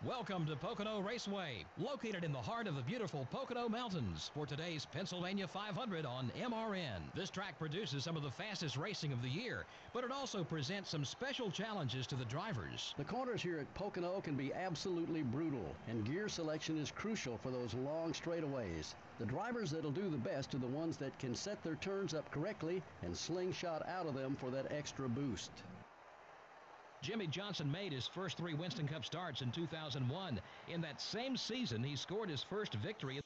Welcome to Pocono Raceway, located in the heart of the beautiful Pocono Mountains for today's Pennsylvania 500 on MRN. This track produces some of the fastest racing of the year, but it also presents some special challenges to the drivers. The corners here at Pocono can be absolutely brutal, and gear selection is crucial for those long straightaways. The drivers that'll do the best are the ones that can set their turns up correctly and slingshot out of them for that extra boost. Jimmie Johnson made his first 3 Winston Cup starts in 2001. In that same season, he scored his first victory.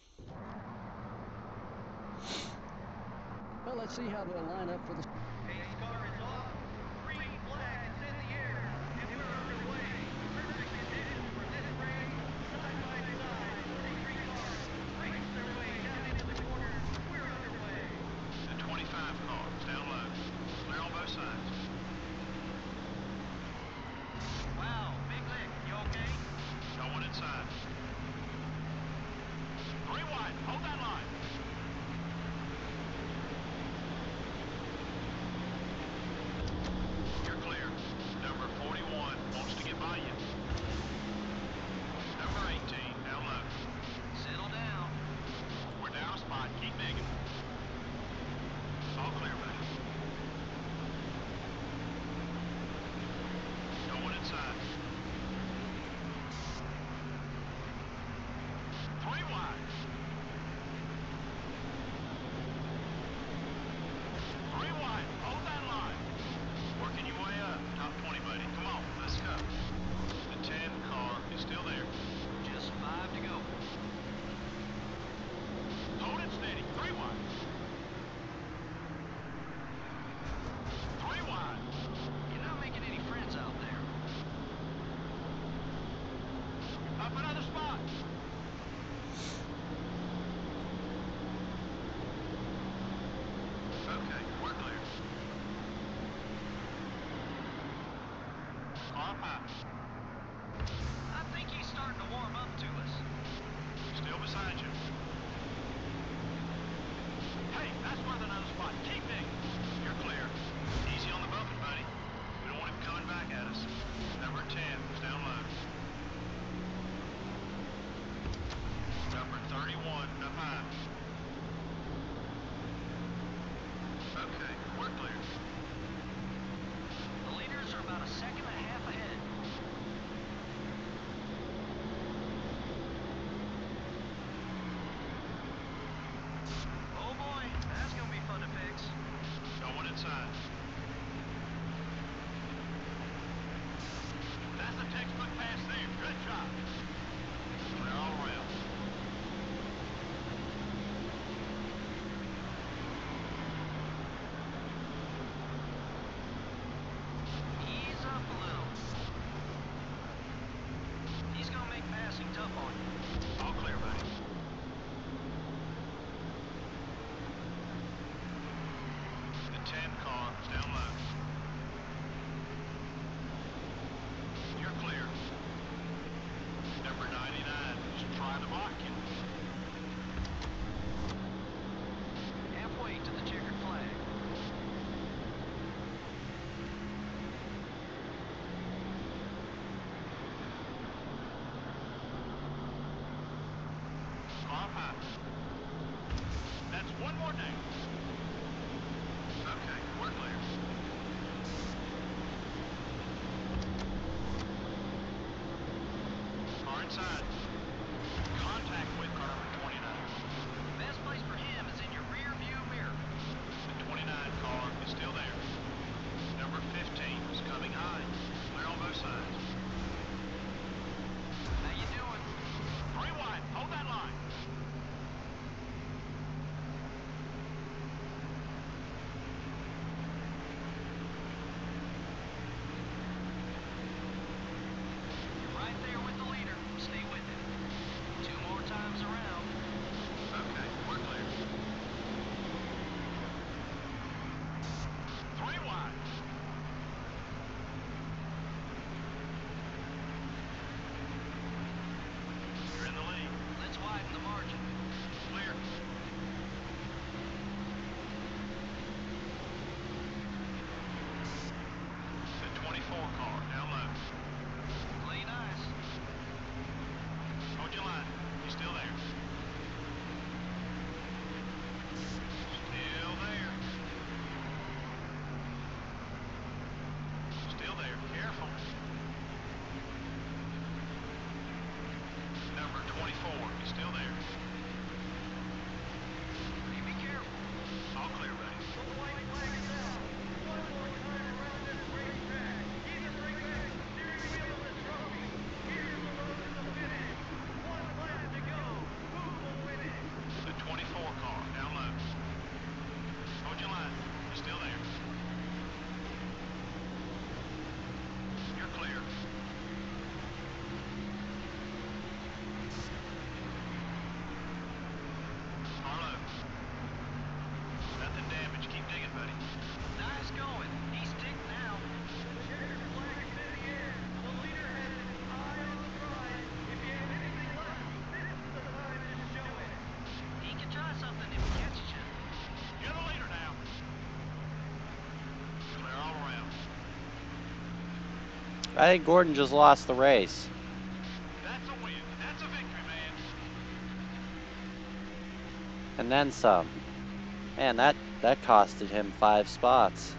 Well, let's see how they'll line up for the... Pace car is off. Green flag is in the air. And we're underway. Perfect conditions for this race. Side by side, 43 cars race their way down into the corners. We're underway. The 25 car is down low. Clear on both sides. Wow, big lick. You okay? Got one inside. 3 wide. Hold that line. You're clear. Number 41 wants to get by you. Number 18, down low. Settle down. We're down a spot. Keep digging. All clear, buddy. Got one inside. 3 wide. 3 wide. Hold that line. Working your way up. Top 20, buddy. Come on, let's go. The 10 car is still there. Just 5 to go. Hold it steady. 3 wide. 3 wide. You're not making any friends out there. Up another spot. Okay, we're clear. Car pass. I think he's starting to warm up to us. Still beside you. Hey, that's worth another spot. Keep digging. You're clear. Easy on the bumping, buddy. We don't want him coming back at us. Number 10 is down low. Number 31 up high. Okay, we're clear. The leaders are about a second and a half ahead. Oh boy, that's gonna be fun to fix. Got one inside. That's a textbook pass there. Good job. Clear all around. Ease up a little. He's gonna make passing tough on you. All clear, buddy. I think Gordon just lost the race. That's a win. That's a victory, man. And then some. Man, that costed him 5 spots.